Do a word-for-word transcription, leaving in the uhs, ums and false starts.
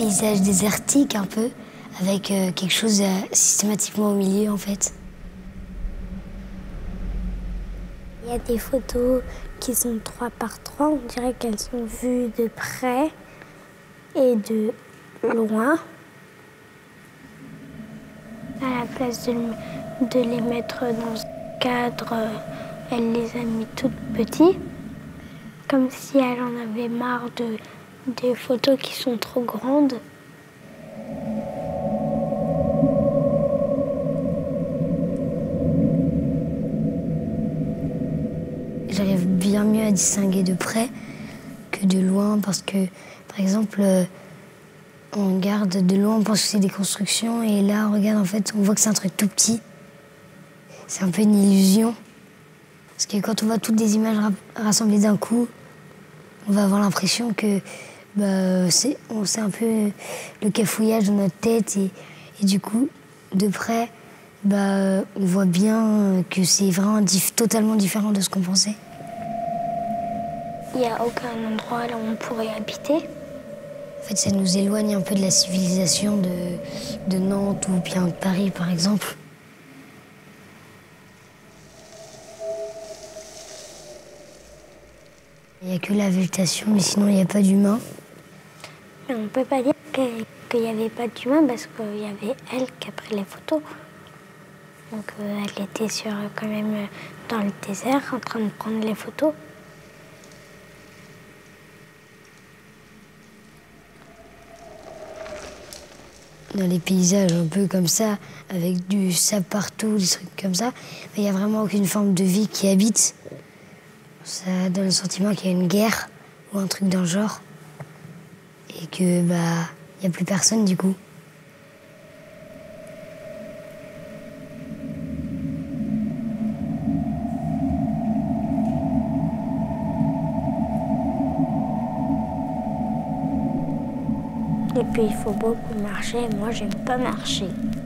paysage désertique un peu, avec euh, quelque chose euh, systématiquement au milieu en fait. Il y a des photos qui sont trois par trois, on dirait qu'elles sont vues de près et de loin. À la place de, de les mettre dans ce cadre, elle les a mis toutes petites, comme si elle en avait marre de, des photos qui sont trop grandes. J'arrive bien mieux à distinguer de près que de loin parce que, par exemple, euh, on regarde de loin, on pense que c'est des constructions et là, on regarde, en fait, on voit que c'est un truc tout petit. C'est un peu une illusion. Parce que quand on voit toutes des images rassemblées d'un coup, on va avoir l'impression que bah, c'est un peu le cafouillage dans notre tête et, et du coup, de près, bah, on voit bien que c'est vraiment dif totalement différent de ce qu'on pensait. Il n'y a aucun endroit là où on pourrait habiter. En fait, ça nous éloigne un peu de la civilisation de, de Nantes ou bien de Paris, par exemple. Il n'y a que la végétation, mais sinon, il n'y a pas d'humain. On ne peut pas dire qu'il n'y avait pas d'humain parce qu'il y avait elle qui a pris les photos. Donc euh, elle était sur, quand même dans le désert en train de prendre les photos. Dans les paysages un peu comme ça, avec du sable partout, des trucs comme ça, il n'y a vraiment aucune forme de vie qui habite. Ça donne le sentiment qu'il y a une guerre ou un truc dans le genre. Et que, bah, il n'y a plus personne du coup. Et puis il faut beaucoup marcher. Moi, j'aime pas marcher.